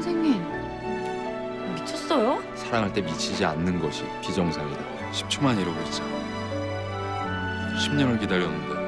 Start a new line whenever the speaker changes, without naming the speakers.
선생님, 미쳤어요?
사랑할 때 미치지 않는 것이 비정상이다. 10초만 이러고 있자. 10년을 기다렸는데